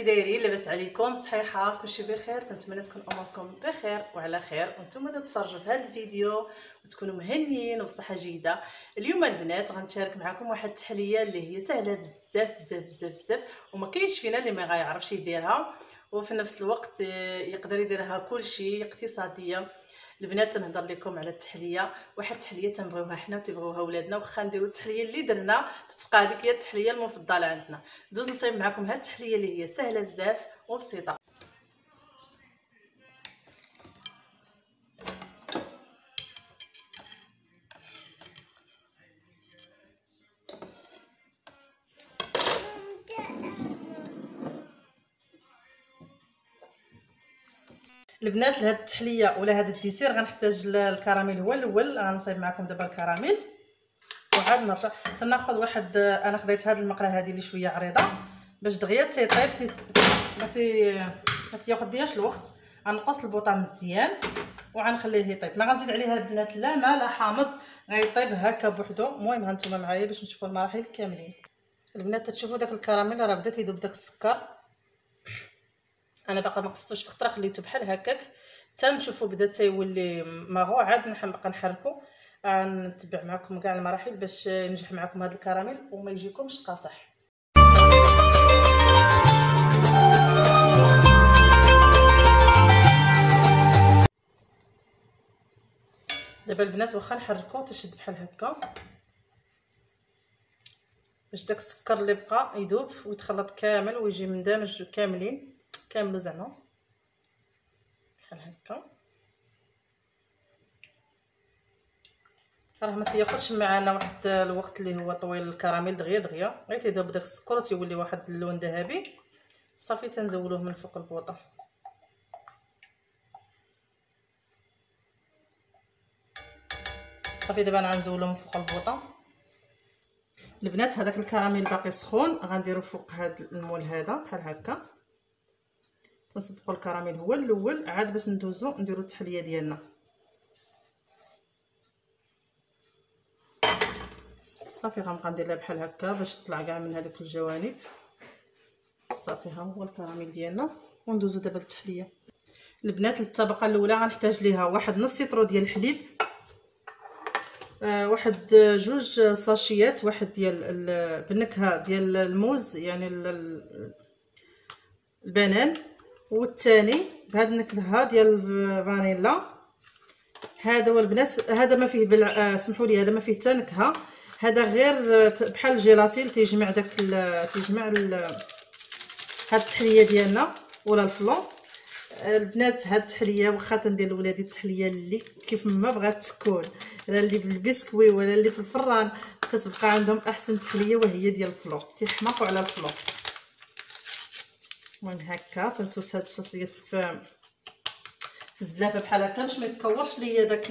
كي دايرين؟ لاباس عليكم؟ صحيحه؟ كلشي بخير؟ تنتمنى تكون اموركم بخير وعلى خير وانتم تتفرجوا في هذا الفيديو وتكونوا مهنيين وبصحه جيده. اليوم البنات غنشارك معكم واحد التحليه اللي هي سهله بزاف بزاف بزاف بزاف وما كاينش فينا اللي ما غايعرفش يديرها، وفي نفس الوقت يقدر يديرها كلشي اقتصاديه. البنات تنهضر لكم على التحليه، واحد التحليه تنبغيوها حنا وتيبغيوها ولادنا، واخا نديرو التحليه اللي درنا تتبقى هذيك هي التحليه المفضله عندنا. دوز نصايب معكم هاد التحليه اللي هي سهله بزاف وبسيطه. البنات لهاد التحليه ولا هذا الديسير غنحتاج الكراميل هو الاول. غنصايب معكم دابا الكراميل وعاد نرجع تناخذ واحد. انا خديت هاد المقله هذه اللي شويه عريضه باش دغيا تيطيب ما تياخذ الوقت. غنقص البوطه مزيان وغنخليه يطيب، ما غنزيد عليها البنات لا ما لا حامض، غيطيب هكا بوحدو. المهم هانتوما معايا باش نشوفوا المراحل كاملين. البنات تشوفوا داك الكراميل راه بدا تيذوب داك السكر، انا باقا ما قصتوش في خطره، خليته بحال هكاك حتى نشوفوا بدا تيولي ماغو. عاد نبقى نحركو، نتبع معكم كاع المراحل باش ينجح معكم هذا الكراميل وما يجيكمش قاصح. دابا البنات واخا نحركو تشد بحال هكا باش داك السكر اللي بقى يذوب ويتخلط كامل ويجي مندمج كامل زعما بحال هكا. راه ما تياخذش معنا واحد الوقت اللي هو طويل الكراميل، دغيا غير تيذوب داك السكر وتيولي واحد اللون ذهبي. صافي تنزولوه من فوق البوطه. صافي دابا انا غنزولو من فوق البوطه. البنات هذاك الكراميل باقي سخون، غنديرو فوق هذا المول هذا بحال هكا. نسبقوا الكراميل هو الاول عاد باش ندوزو نديرو التحليه ديالنا. صافي غنبقى ندير لها بحال هكا باش تطلع كاع من هذوك الجوانب. صافي ها هو الكراميل ديالنا وندوزو دابا للتحليه. البنات الطبقه الاولى غنحتاج ليها واحد نص سيطرو ديال الحليب، واحد جوج ساشيات، واحد ديال بالنكهه ديال الموز يعني البنان، والثاني بهذه النكهه ديال الفانيلا. هذا هو البنات، هذا ما فيه سمحوا لي هذا ما فيه حتى نكهه، هذا غير بحال الجيلاتين تيجمع هاد التحليه ديالنا ولا الفلون. البنات هاد التحليه واخا تندير لولادي التحليه اللي كيف ما بغات تكون، لا اللي بالبسكوي ولا اللي في الفران، تتبقى عندهم احسن تحليه وهي ديال الفلو، تيحماقوا على الفلو. المهم هكا تنسوس هاد الشاصيات في الزلافه بحال هكا باش ما يتكورش ليا داك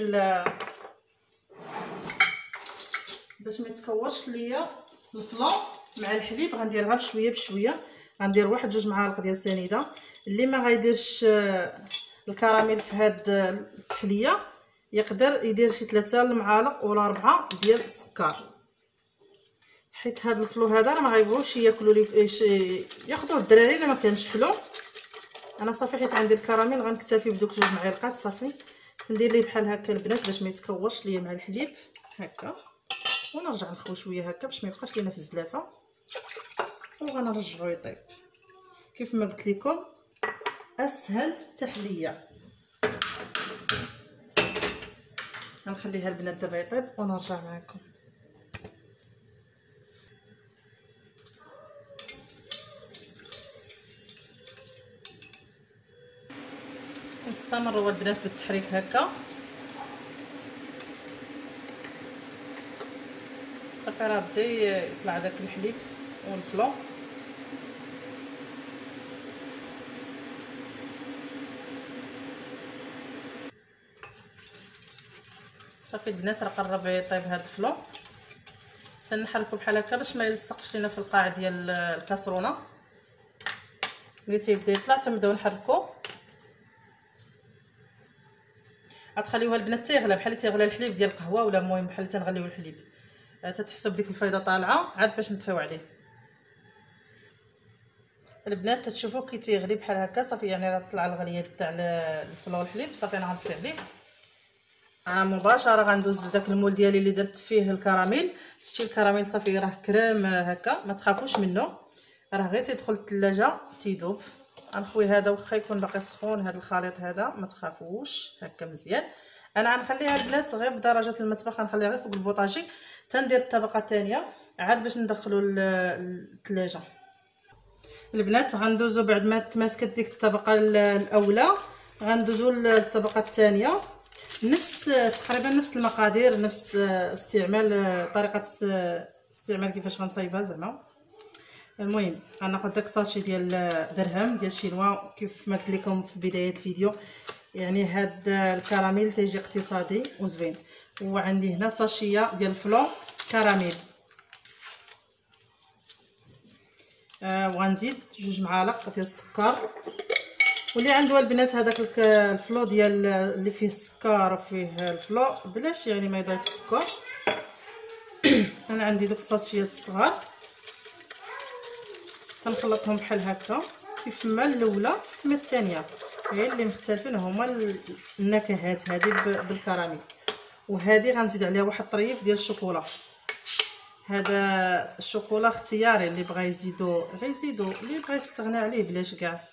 الفلو مع الحليب. غنديرها بشويه غندير واحد جوج معالق ديال سنيده. اللي ما غايديرش الكراميل في هاد التحليه يقدر يدير شي 3 المعالق ولا 4 ديال السكر، حيت هاد الفلو هذا راه ما غايبغيوش ياكلوا لي ياخذوه الدراري الا ما كانش حلو. انا صافي حيت عندي الكراميل غنكتفي بدوك جوج معالق. صافي ندير ليه بحال هكا البنات باش ما يتكورش ليا مع الحليب هكا، ونرجع نخوي شويه هكا باش ما يبقاش لينا في الزلافه، وغنرجعو يطيب. كيف ما قلت لكم اسهل تحليه. غنخليها البنات دابا يطيب ونرجع معكم. نستمروا البنات بالتحريك هكا. صافي راه بدا يطلع داك الحليب والفلو. صافي البنات راه قرب يطيب هذا الفلو. تنحركو بحال هكا باش ما يلصقش لينا في القاع ديال الكاسرونه. ملي تيبدا يطلع تنبداو نحركو. غتخليوها البنات تيغلى بحال تيغلى الحليب ديال القهوه، ولا المهم بحال تنغليو الحليب تتحسوا بديك الفيضه طالعه عاد باش نطفيو عليه. البنات تشوفوا كي تيغلي بحال هكا صافي، يعني راه طلع الغليه تاع الفلو والحليب. صافي انا غنطفي عليه مباشره. غندوز لداك المول ديالي اللي درت فيه الكراميل. شتي الكراميل صافي راه كريم هكا، ما تخافوش منه، راه غير تيدخل الثلاجه تيذوب. غنخوي هذا واخا يكون باقي سخون، هذا الخليط هذا ما تخافوش هكا مزيان. انا غنخليها البنات غير بدرجه المطبخ، غنخليها غير فوق البوطاجي تندير الطبقه الثانيه عاد باش ندخلو الثلاجه. البنات غندوزو بعد ما تماسكت ديك الطبقه الاولى، غندوزو للطبقه الثانيه نفس تقريبا نفس المقادير، نفس استعمال طريقه استعمال كيفاش غنصايبها زعما. المهم غناخذ داك الساشي ديال درهم ديال شينوا كيف ما قلت لكم في بدايه الفيديو. يعني هاد الكراميل تيجي اقتصادي وزوين. وعندي هنا ساشيه ديال الفلو كراميل، وغنزيد 2 معالق ديال السكر. واللي عنده البنات هذاك الفلو ديال اللي فيه السكر وفيه الفلو بلاش يعني ما يضيف السكر. انا عندي دوك الساشيات الصغار كنخلطهم بحال هكا كيف ما الاولى كيف ما الثانيه، غير اللي مختلفين هما النكهات. هذه بالكراميل، وهذه غنزيد عليها واحد الطريف ديال الشوكولا. هذا الشوكولا اختياري، اللي بغى يزيدو غيزيدو، اللي بغى يستغنى عليه بلاش كاع.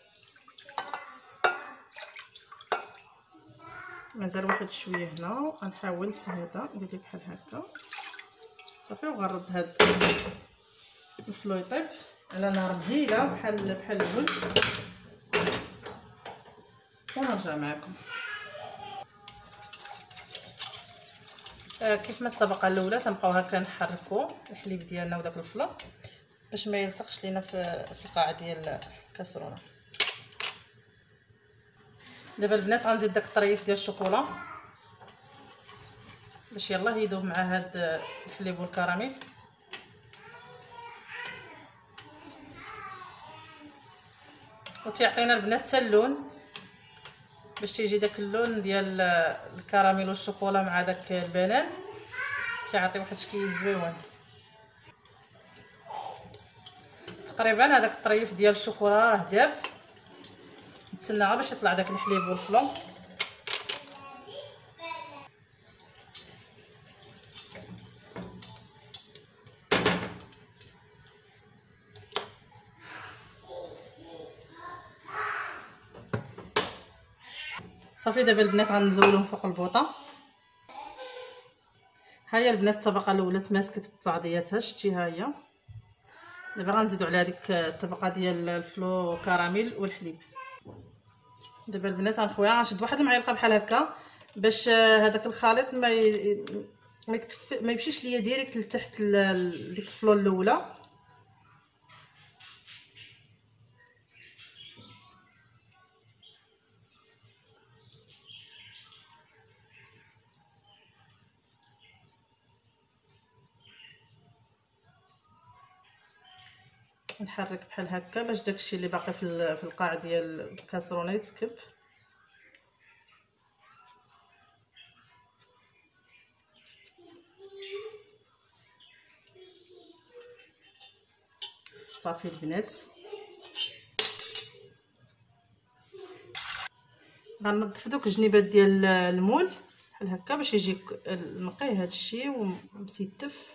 مازال واحد شويه هنا، غنحاول هذا ندير بحال هكا صافي. وغنرد هاد الفلو يطيب على نار مهيله بحال الاول ونرجع معكم. كيف ما الطبقه الاولى تنبقاو هكا نحركوا الحليب ديالنا وداك الفلو باش ما يلصقش لينا في القاع ديال الكاسرونه. دابا البنات غنزيد داك الطريف ديال الشوكولا باش يلاه يذوب مع هاد الحليب والكراميل. وتيعطينا البنات حتى اللون، باش تيجي داك اللون ديال الكراميل والشوكولا مع داك البنان، تيعطي واحد الشكل زويون. تقريبا هذاك الطريف ديال الشوكولا راه داب، نتسنى غير باش يطلع داك الحليب والفلو. صافي دابا البنات غنزولوه فوق البوطه. ها هي البنات الطبقه الاولى تماسكت ببعضياتها، شتي ها هي. دابا غنزيدو على هذيك الطبقه ديال الفلو كراميل والحليب. دابا البنات غنخويها، غنشد واحد المعلقه بحال هكا باش هذاك الخليط ما يمشيش ليا ديريكت لتحت ديك الفلو الاولى. نحرك بحال هكا باش داكشي اللي باقي في القاع ديال الكاسرونه يتكب. صافي البنات غننظف دوك الجنيبات ديال المول بحال هكا باش يجي نقي هادشي ومسيتف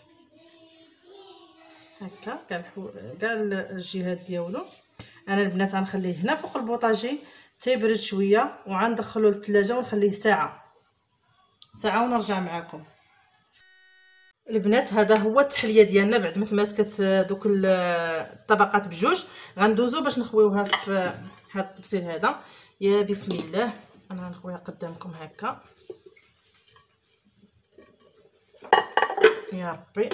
هكا كاع الجهات ديالو. انا البنات غنخليه هنا فوق البوطاجي تيبرد شويه وغندخلو للثلاجه ونخليه ساعه ونرجع معكم. البنات هذا هو التحليه ديالنا بعد ما تماسكت دوك الطبقات بجوج. غندوزو باش نخويوها في هذا الطبسيل هذا. يا بسم الله، انا غنخويها قدامكم هكا يا ربي.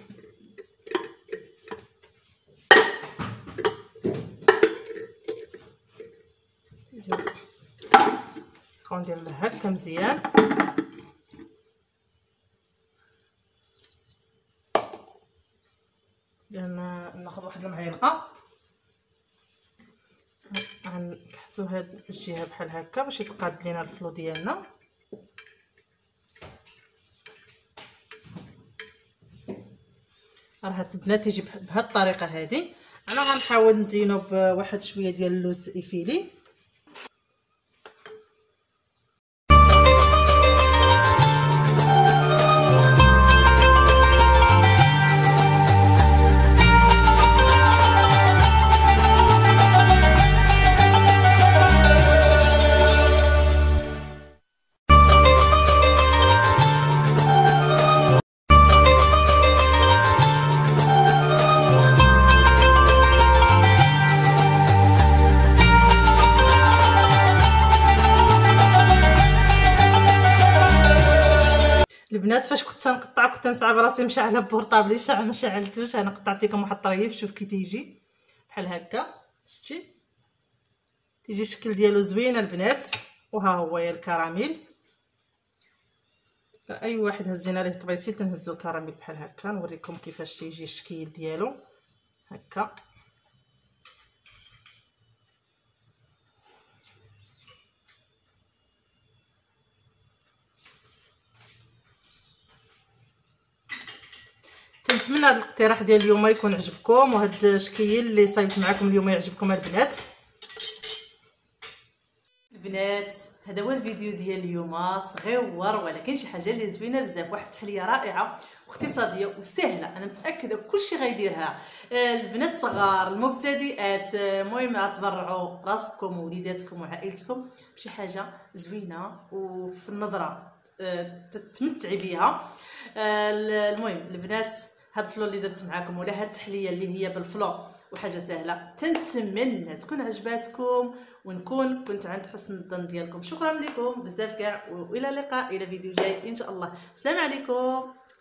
ندير لها هكا مزيان. ناخذ واحد المعلقه غنكحسو هاد الجهه بحال هكا باش يتقاد لينا الفلو ديالنا. راه هاد البنات تيجي بهاد الطريقه هذه. انا غنحاول نزينو بواحد شويه ديال اللوز ايفيلي. البنات فاش كنت نقطع كنت نصعب راسي مشعله بورطابلي، ما شعلتوش. انا قطعت لكم واحد الطريف، شوف كي تيجي بحال هكا، شتي تيجي الشكل ديالو زوين البنات. وها هو يا الكراميل، اي واحد هزينا ليه طبيسيل تنهزو الكراميل بحال هكا. نوريكم كيفاش تيجي الشكل ديالو هكا. نتمنى هذا الاقتراح ديال اليوم يكون عجبكم، وهذا الشكل اللي صايبت معكم اليوم يعجبكم البنات. البنات هذا هو الفيديو ديال اليوم، صغيور ولكن شي حاجه اللي زوينه بزاف، واحد التحليه رائعه واقتصاديه وسهله. انا متاكده كلشي غيديرها، البنات صغار، المبتدئات. المهم غتبرعوا راسكم ووليداتكم وعائلتكم بشي حاجه زوينه وفي النظره تتمتعي بها. المهم البنات هاد الفلو اللي درت معاكم ولا هاد التحليه اللي هي بالفلو وحاجه سهله، تنتمنى تكون عجباتكم ونكون كنت عند حسن الظن ديالكم. شكرا لكم بزاف كاع، والى اللقاء الى فيديو جاي ان شاء الله. السلام عليكم.